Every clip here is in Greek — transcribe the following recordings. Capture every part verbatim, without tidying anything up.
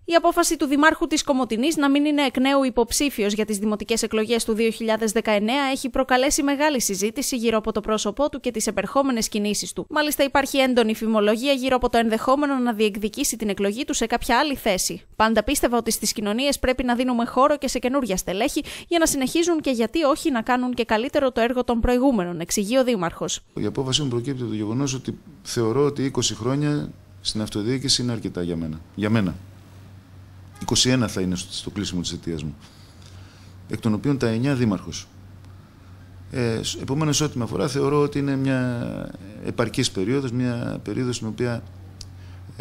Η απόφαση του Δημάρχου της Κομοτηνής να μην είναι εκ νέου υποψήφιος για τις δημοτικές εκλογές του δύο χιλιάδες δεκαεννέα έχει προκαλέσει μεγάλη συζήτηση γύρω από το πρόσωπό του και τις επερχόμενες κινήσεις του. Μάλιστα, υπάρχει έντονη φημολογία γύρω από το ενδεχόμενο να διεκδικήσει την εκλογή του σε κάποια άλλη θέση. Πάντα πίστευα ότι στις κοινωνίες πρέπει να δίνουμε χώρο και σε καινούργια στελέχη για να συνεχίζουν και γιατί όχι να κάνουν και καλύτερο το έργο των προηγούμενων, εξηγεί ο Δήμαρχος. Η απόφαση μου προκύπτει από το γεγονός ότι θεωρώ ότι είκοσι χρόνια στην αυτοδιοίκηση είναι αρκετά για μένα. Για μένα. είκοσι ένα θα είναι στο κλείσιμο της θητείας μου, εκ των οποίων τα εννιά δήμαρχος. Ε, επομένως, ό,τι με αφορά, θεωρώ ότι είναι μια επαρκής περίοδος, μια περίοδος στην οποία ε,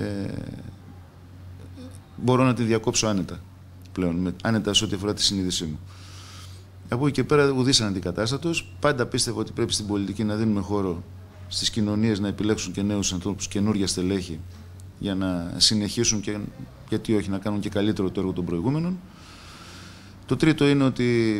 μπορώ να τη διακόψω άνετα πλέον, με, άνετα σε ό,τι αφορά τη συνείδησή μου. Από εκεί και πέρα, ουδής αναντικατάστατος. Πάντα πίστευα ότι πρέπει στην πολιτική να δίνουμε χώρο στις κοινωνίες να επιλέξουν και νέους ανθρώπους, καινούργια στελέχη, για να συνεχίσουν και γιατί όχι να κάνουν και καλύτερο το έργο των προηγούμενων. Το τρίτο είναι ότι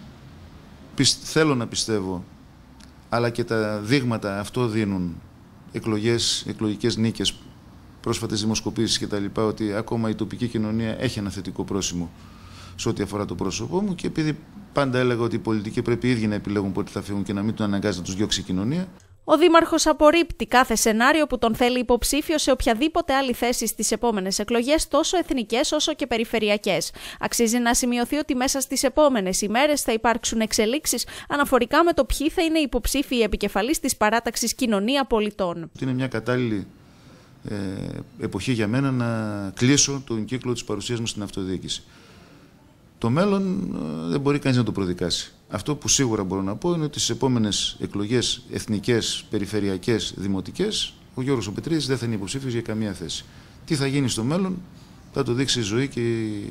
θέλω να πιστεύω, αλλά και τα δείγματα αυτό δίνουν, εκλογές, εκλογικές νίκες, πρόσφατες δημοσκοπήσεις κτλ., ότι ακόμα η τοπική κοινωνία έχει ένα θετικό πρόσημο σε ό,τι αφορά το πρόσωπό μου, και επειδή πάντα έλεγα ότι οι πολιτικοί πρέπει οι ίδιοι να επιλέγουν πότε θα φύγουν και να μην τον αναγκάζει να τους διώξει η κοινωνία. Ο Δήμαρχος απορρίπτει κάθε σενάριο που τον θέλει υποψήφιο σε οποιαδήποτε άλλη θέση στις επόμενες εκλογές, τόσο εθνικές όσο και περιφερειακές. Αξίζει να σημειωθεί ότι μέσα στις επόμενες ημέρες θα υπάρξουν εξελίξεις αναφορικά με το ποιοι θα είναι οι υποψήφιοι επικεφαλής της παράταξης Κοινωνία Πολιτών. Είναι μια κατάλληλη ε, εποχή για μένα να κλείσω τον κύκλο της παρουσίας μου στην αυτοδιοίκηση. Το μέλλον ε, δεν μπορεί κανείς να το προδικάσει. Αυτό που σίγουρα μπορώ να πω είναι ότι στις επόμενες εκλογές εθνικές, περιφερειακές, δημοτικές, ο Γιώργος ο Πετρίδης δεν θα είναι υποψήφιος για καμία θέση. Τι θα γίνει στο μέλλον θα το δείξει η ζωή και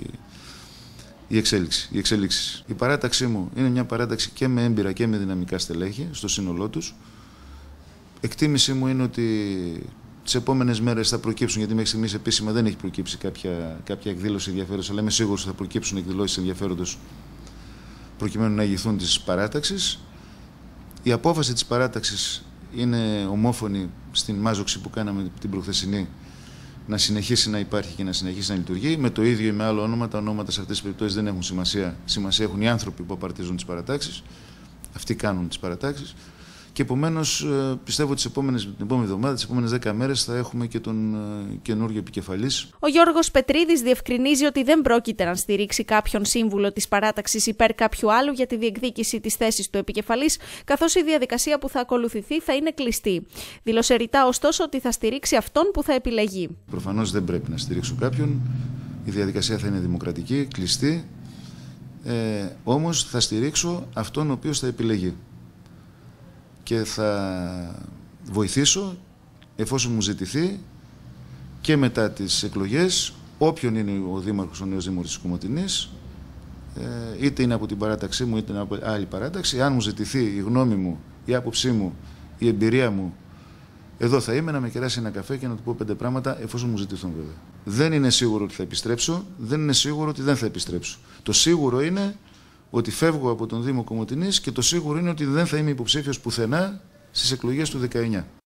η εξέλιξη. Οι εξέλιξεις. Η παράταξή μου είναι μια παράταξη και με έμπειρα και με δυναμικά στελέχη στο σύνολό τους. Εκτίμησή μου είναι ότι τις επόμενες μέρες θα προκύψουν, γιατί μέχρι στιγμής επίσημα δεν έχει προκύψει κάποια, κάποια εκδήλωση ενδιαφέροντος, αλλά είμαι σίγουρος ότι θα προκύψουν εκδηλώσεις ενδιαφέροντος προκειμένου να ηγηθούν της παράταξης. Η απόφαση της παράταξης είναι ομόφωνη στην μάζοξη που κάναμε την προχθεσινή, να συνεχίσει να υπάρχει και να συνεχίσει να λειτουργεί. Με το ίδιο ή με άλλο όνομα, τα ονόματα σε αυτές τις περιπτώσεις δεν έχουν σημασία. Σημασία έχουν οι άνθρωποι που απαρτίζουν τις παρατάξεις. Αυτοί κάνουν τις παρατάξεις. Και επομένως πιστεύω ότι την επόμενη εβδομάδα, τις επόμενες δέκα μέρες, θα έχουμε και τον καινούργιο επικεφαλής. Ο Γιώργος Πετρίδης διευκρινίζει ότι δεν πρόκειται να στηρίξει κάποιον σύμβουλο της παράταξης υπέρ κάποιου άλλου για τη διεκδίκηση της θέσης του επικεφαλής, καθώς η διαδικασία που θα ακολουθηθεί θα είναι κλειστή. Δήλωσε ρητά ωστόσο ότι θα στηρίξει αυτόν που θα επιλεγεί. Προφανώς δεν πρέπει να στηρίξω κάποιον. Η διαδικασία θα είναι δημοκρατική, κλειστή. Ε, όμως θα στηρίξω αυτόν ο οποίος θα επιλεγεί. Και θα βοηθήσω, εφόσον μου ζητηθεί, και μετά τις εκλογές, όποιον είναι ο Δήμαρχος, ο νέος Δήμαρχος της Κομοτηνής, είτε είναι από την παράταξή μου, είτε είναι από άλλη παράταξη, αν μου ζητηθεί η γνώμη μου, η άποψή μου, η εμπειρία μου, εδώ θα είμαι να με κεράσει ένα καφέ και να του πω πέντε πράγματα, εφόσον μου ζητηθούν βέβαια. Δεν είναι σίγουρο ότι θα επιστρέψω, δεν είναι σίγουρο ότι δεν θα επιστρέψω. Το σίγουρο είναι ότι φεύγω από τον Δήμο Κομοτηνής, και το σίγουρο είναι ότι δεν θα είμαι υποψήφιος πουθενά στις εκλογές του δεκαεννιά.